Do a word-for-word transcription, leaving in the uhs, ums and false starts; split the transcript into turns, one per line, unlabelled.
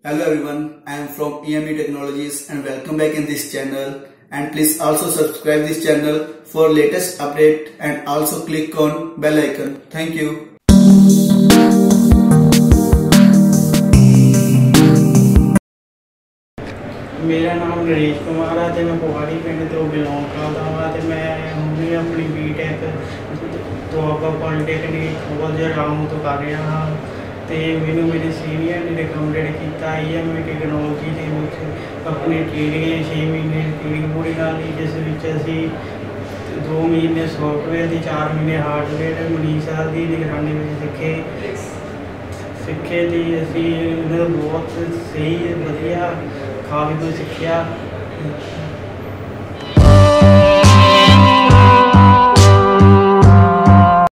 Hello everyone, I am from E M E Technologies and welcome back in this channel, and please also subscribe this channel for latest update and also click on bell icon. Thank you.
मेरा नाम नरेश कुमार है, मैं पोहाड़ी पिंड तो belong करता वा। मैं हमने अपनी B tech Doaba polytechnic college Ramu तो कर रहा हाँ। तो मैंने मेरे सीनियर ने रिकमेंडेड किया आई एम ई टैक्नोलॉजी के अपनी ट्रेनिंग छे महीने ट्रेनिंग पूरी कर ली, जिस असी दो महीने सॉफ्टवेयर की चार महीने हार्डवेयर मनीषा की निगरानी में सीखे सीखे थी। असी बहुत सही वधिया काफ़ी कुछ सीखा।